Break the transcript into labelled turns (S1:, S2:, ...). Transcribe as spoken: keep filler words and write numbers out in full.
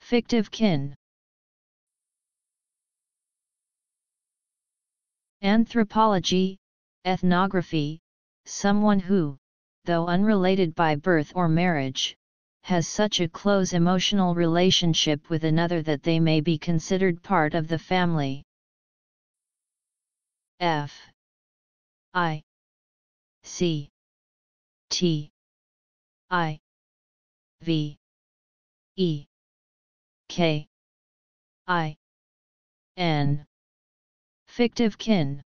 S1: Fictive kin. Anthropology, ethnography, someone who, though unrelated by birth or marriage, has such a close emotional relationship with another that they may be considered part of the family. F I C T I V E K I N. Fictive kin.